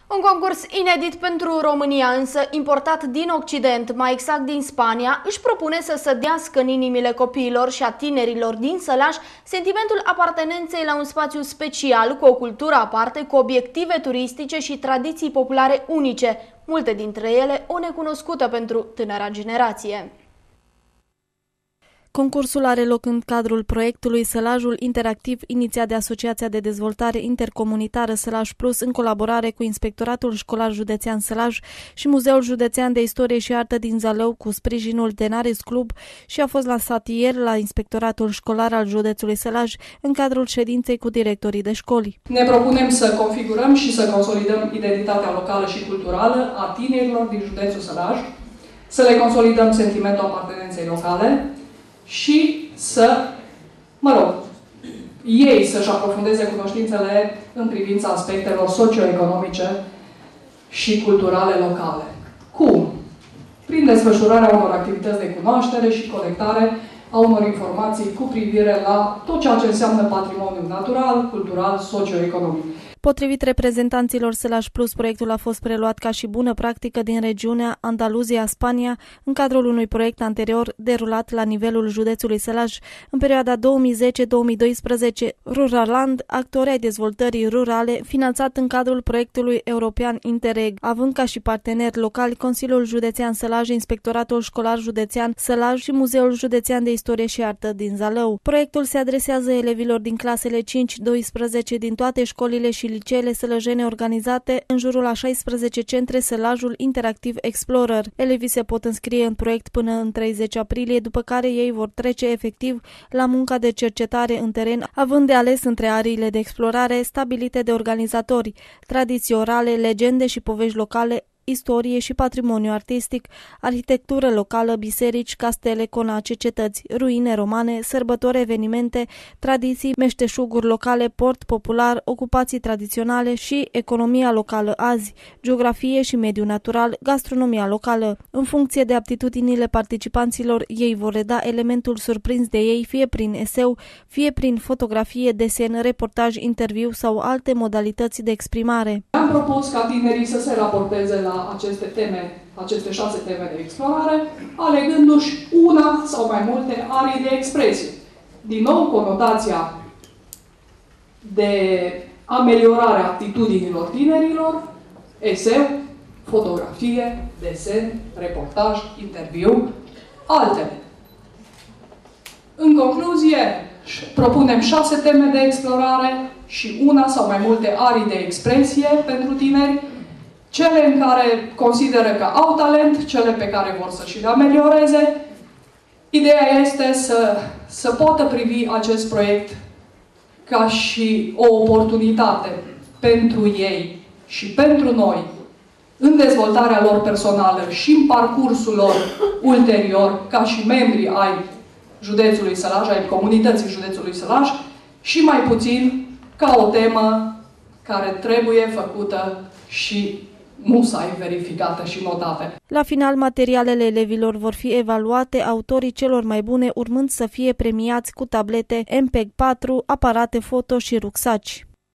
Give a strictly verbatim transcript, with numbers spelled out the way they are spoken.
Un concurs inedit pentru România, însă importat din Occident, mai exact din Spania, își propune să sădească în inimile copiilor și a tinerilor din Sălaș sentimentul apartenenței la un spațiu special, cu o cultură aparte, cu obiective turistice și tradiții populare unice, multe dintre ele o necunoscută pentru tânăra generație. Concursul are loc în cadrul proiectului Sălajul Interactiv, inițiat de Asociația de Dezvoltare Intercomunitară Sălaj Plus, în colaborare cu Inspectoratul Școlar Județean Sălaj și Muzeul Județean de Istorie și Artă din Zalău, cu sprijinul Tenaris Club, și a fost lansat ieri la Inspectoratul Școlar al Județului Sălaj, în cadrul ședinței cu directorii de școli. Ne propunem să configurăm și să consolidăm identitatea locală și culturală a tinerilor din județul Sălaj, să le consolidăm sentimentul apartenenței locale și să, mă rog, ei să-și aprofundeze cunoștințele în privința aspectelor socioeconomice și culturale locale. Cum? Prin desfășurarea unor activități de cunoaștere și colectare a unor informații cu privire la tot ceea ce înseamnă patrimoniul natural, cultural, socioeconomic. Potrivit reprezentanților Sălaj Plus, proiectul a fost preluat ca și bună practică din regiunea Andaluzia, Spania, în cadrul unui proiect anterior derulat la nivelul județului Sălaj în perioada două mii zece două mii doisprezece, Ruraland, actori ai dezvoltării rurale, finanțat în cadrul proiectului european Interreg, având ca și parteneri locali Consiliul Județean Sălaj, Inspectoratul Școlar Județean Sălaj și Muzeul Județean de Istorie și Artă din Zalău. Proiectul se adresează elevilor din clasele cinci doisprezece din toate școlile și liceele sălăjene organizate în jurul a șaisprezece centre Sălajul Interactiv Explorer. Elevii se pot înscrie în proiect până în treizeci aprilie, după care ei vor trece efectiv la munca de cercetare în teren, având de ales între ariile de explorare stabilite de organizatori: tradiții orale, legende și povești locale, istorie și patrimoniu artistic, arhitectură locală, biserici, castele, conace, cetăți, ruine romane, sărbători, evenimente, tradiții, meșteșuguri locale, port popular, ocupații tradiționale și economia locală azi, geografie și mediu natural, gastronomia locală. În funcție de aptitudinile participanților, ei vor reda elementul surprins de ei, fie prin eseu, fie prin fotografie, desen, reportaj, interviu sau alte modalități de exprimare. Am propus ca tinerii să se raporteze la aceste teme, aceste șase teme de explorare, alegându-și una sau mai multe arii de expresie. Din nou, conotația de ameliorare a aptitudinilor tinerilor: eseu, fotografie, desen, reportaj, interviu, altele. În concluzie, propunem șase teme de explorare și una sau mai multe arii de expresie pentru tineri, cele în care consideră că au talent, cele pe care vor să și le amelioreze. Ideea este să, să poată privi acest proiect ca și o oportunitate pentru ei și pentru noi, în dezvoltarea lor personală și în parcursul lor ulterior, ca și membri ai județului Sălaj, ai comunității județului Sălaj, și mai puțin ca o temă care trebuie făcută și musai verificată și notată. La final, materialele elevilor vor fi evaluate, autorii celor mai bune urmând să fie premiați cu tablete M P E G patru, aparate foto și rucsaci.